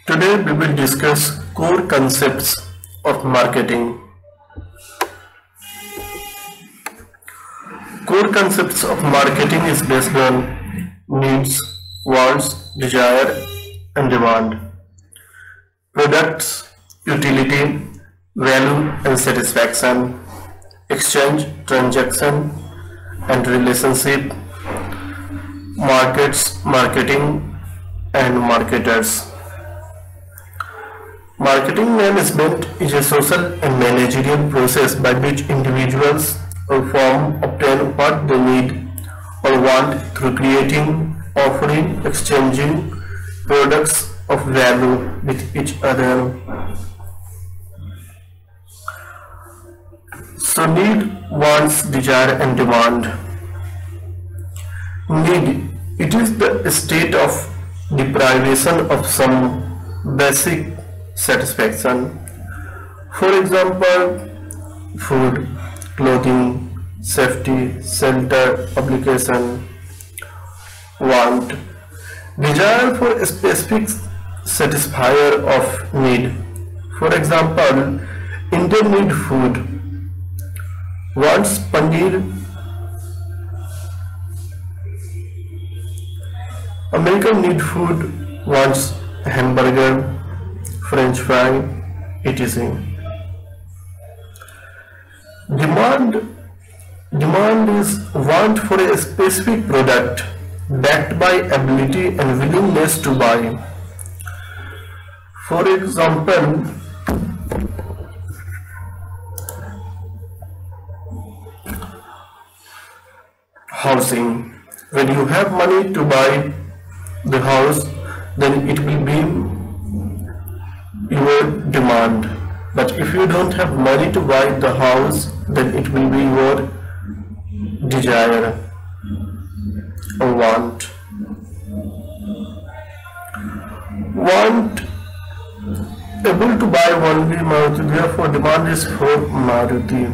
Today we will discuss core concepts of marketing. Core concepts of marketing is based on needs, wants, desire and demand, products, utility, value and satisfaction, exchange, transaction and relationship, markets, marketing and marketers. Marketing management is a social and managerial process by which individuals or firms obtain what they need or want through creating, offering, exchanging products of value with each other. So need, wants, desire and demand. Need, it is the state of deprivation of some basic satisfaction. For example, food, clothing, safety, shelter, obligation. Want, desire for a specific satisfier of need. For example, Indian need food. Wants paneer. American need food. Wants hamburger, French fry, etc. Demand is want for a specific product backed by ability and willingness to buy. For example, housing. When you have money to buy the house, then it will be your demand. But if you don't have money to buy the house, then it will be your desire or want. Want, able to buy only Maruti, therefore demand is for Maruti.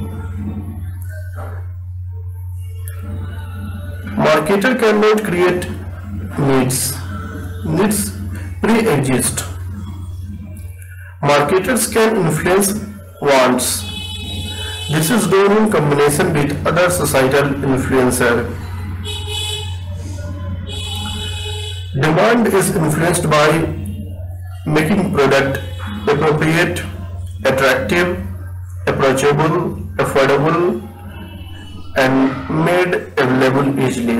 Marketer cannot create needs. Needs pre-exist. Marketers can influence wants. This is done in combination with other societal influencer. Demand is influenced by making product appropriate, attractive, approachable, affordable, and made available easily.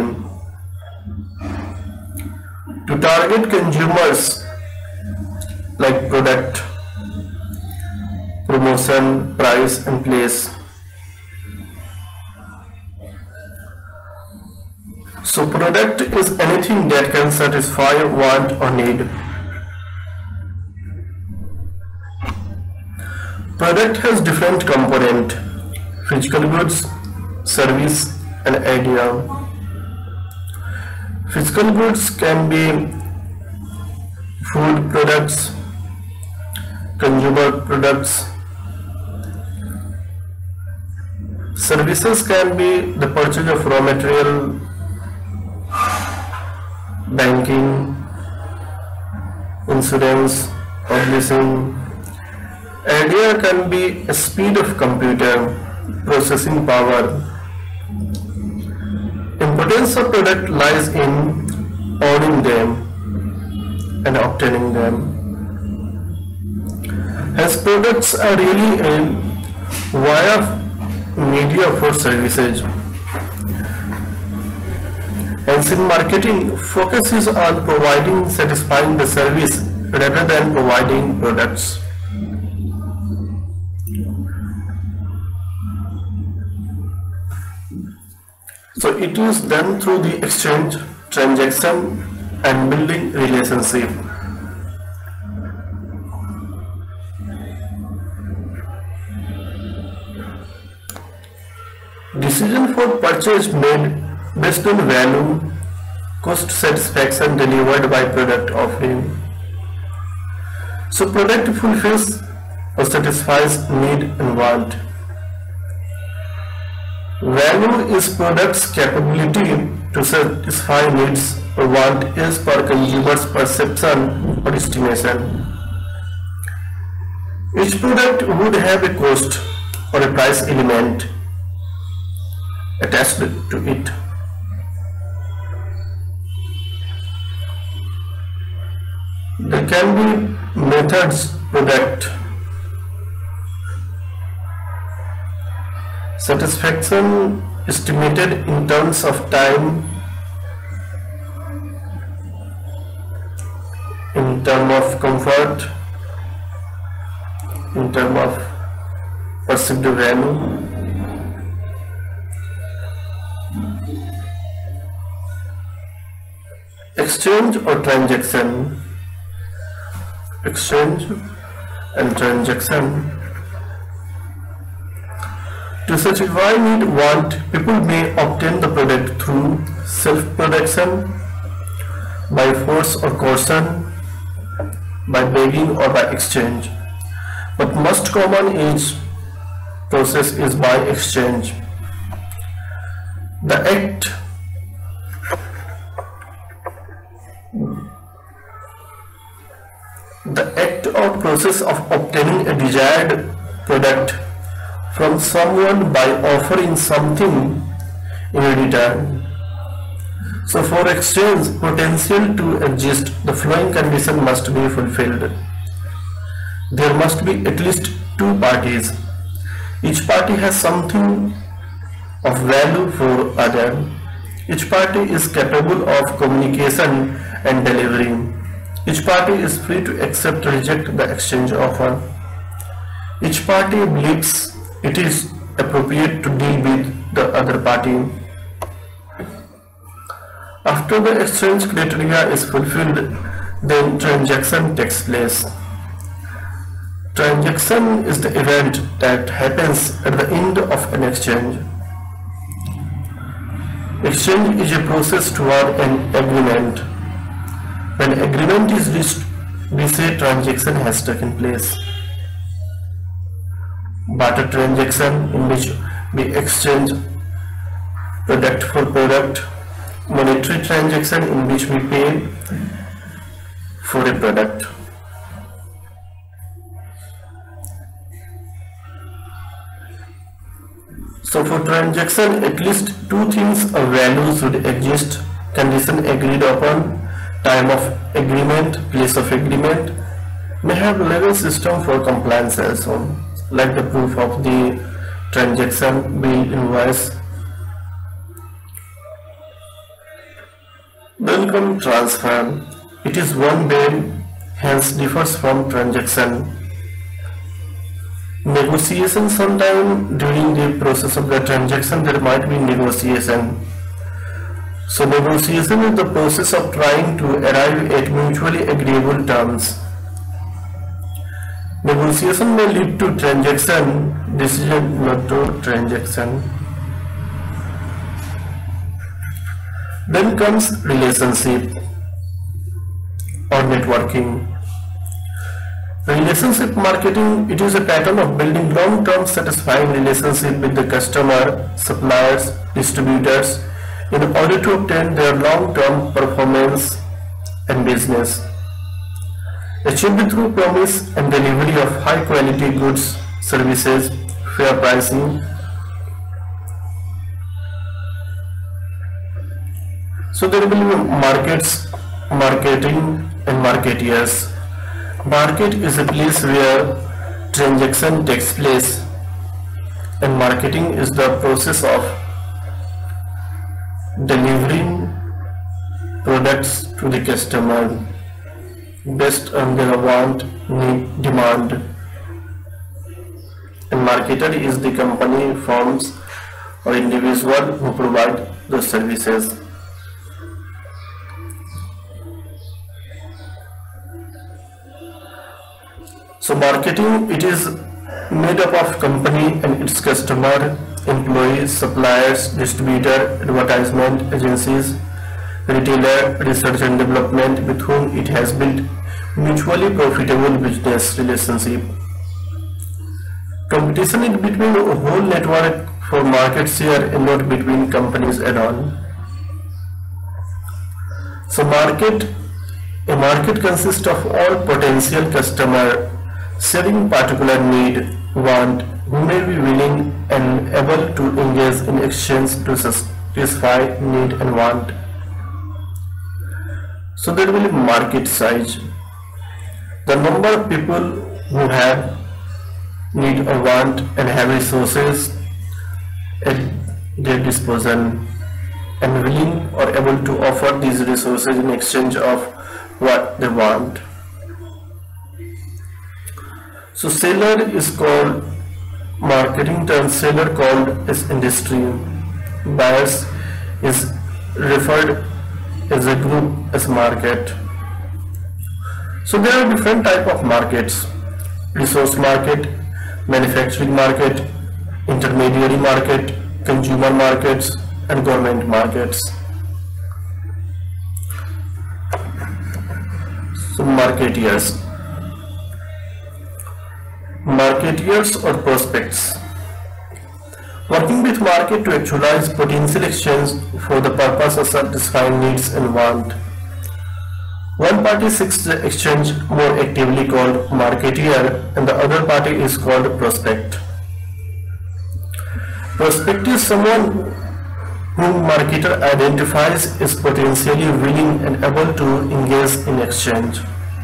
To target consumers like product, promotion, price and place. So product is anything that can satisfy want or need. Product has different component: physical goods, service and idea. Physical goods can be food products, consumer products. Services can be the purchase of raw material, banking, insurance, publishing. Idea can be a speed of computer, processing power. Importance of product lies in owning them and obtaining them. As products are really a via media for services. Hence in marketing, focus is on providing, satisfying the service rather than providing products. So it is done through the exchange, transaction and building relationship. Decision for purchase made based on value, cost, satisfaction delivered by product offering. So product fulfills or satisfies need and want. Value is product's capability to satisfy needs or want is per consumer's perception or estimation. Each product would have a cost or a price element attached to it. There can be methods product satisfaction estimated in terms of time, in terms of comfort, in terms of perceived value. Exchange or transaction. Exchange and transaction. To satisfy need want, people may obtain the product through self-production, by force or coercion, by begging or by exchange. But most common process is by exchange. The act or process of obtaining a desired product from someone by offering something in return. So for exchange potential to exist, the following condition must be fulfilled. There must be at least two parties. Each party has something of value for other. Each party is capable of communication and delivery. Each party is free to accept or reject the exchange offer. Each party believes it is appropriate to deal with the other party. After the exchange criteria is fulfilled, then transaction takes place. Transaction is the event that happens at the end of an exchange. Exchange is a process toward an agreement. When agreement is reached, we say transaction has taken place. Barter transaction, in which we exchange product for product. Monetary transaction, in which we pay for a product. So for transaction, at least two things of value should exist: condition agreed upon, time of agreement, place of agreement. May have legal system for compliance also, like the proof of the transaction, bill, invoice. Then comes transfer. It is one way, hence differs from transaction. Negotiation, sometime during the process of the transaction there might be negotiation. So negotiation is the process of trying to arrive at mutually agreeable terms. Negotiation may lead to transaction, decision not to transaction. Then comes relationship or networking. Relationship marketing, it is a pattern of building long-term satisfying relationship with the customer, suppliers, distributors in order to obtain their long-term performance and business. Achieved through promise and delivery of high-quality goods, services, fair pricing. So there will be markets, marketing and marketeers. Market is a place where transaction takes place, and marketing is the process of delivering products to the customer based on their want, need, demand. And marketer is the company, firms or individual who provide those services. So marketing, it is made up of company and its customer, employees, suppliers, distributor, advertisement agencies, retailer, research and development with whom it has built mutually profitable business relationship. Competition is between a whole network for market share and not between companies at all. So a market consists of all potential customer serving particular need, want, who may be willing and able to engage in exchange to satisfy need and want. So there will be market size. The number of people who have need or want and have resources at their disposal and willing or able to offer these resources in exchange of what they want. So seller is called, marketing term seller called as industry. Buyers is referred as a group as market. So there are different type of markets: resource market, manufacturing market, intermediary market, consumer markets, and government markets. So marketeers or prospects, working with market to actualize potential exchange for the purpose of satisfying needs and want. One party seeks the exchange more actively called marketeer, and the other party is called prospect. Prospect is someone whom marketer identifies as potentially willing and able to engage in exchange.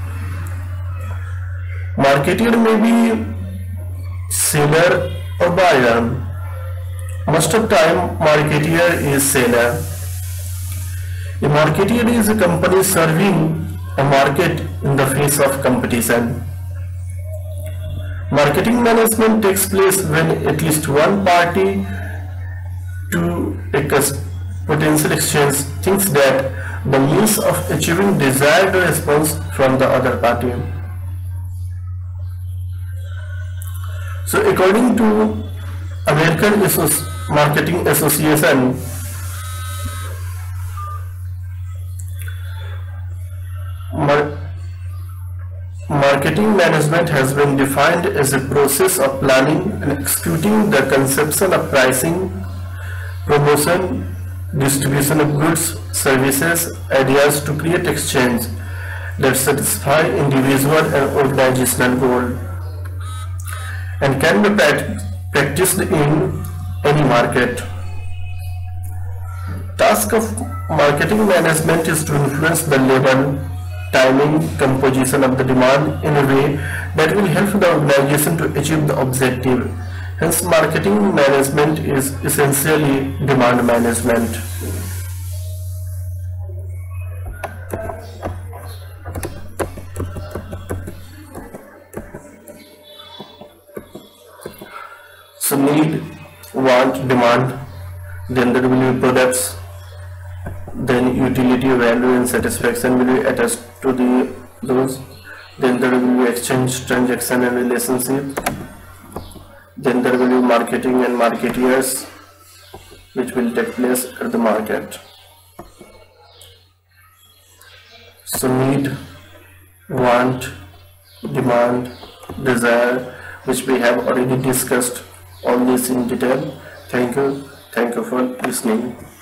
Marketeer may be seller or buyer. Most of the time, marketeer is seller. A marketeer is a company serving a market in the face of competition. Marketing management takes place when at least one party to a potential exchange thinks that the means of achieving desired response from the other party. So according to American Marketing Association, marketing management has been defined as a process of planning and executing the conception of pricing, promotion, distribution of goods, services, ideas to create exchange that satisfy individual and organizational goals, and can be practiced in any market. Task of marketing management is to influence the level, timing, composition of the demand in a way that will help the organization to achieve the objective. Hence, marketing management is essentially demand management. So need, want, demand, then there will be products, then utility, value and satisfaction will be attached to those, then there will be exchange, transaction and relationship, then there will be marketing and marketeers which will take place at the market. So need, want, demand, desire, which we have already discussed all this in detail. Thank you for listening.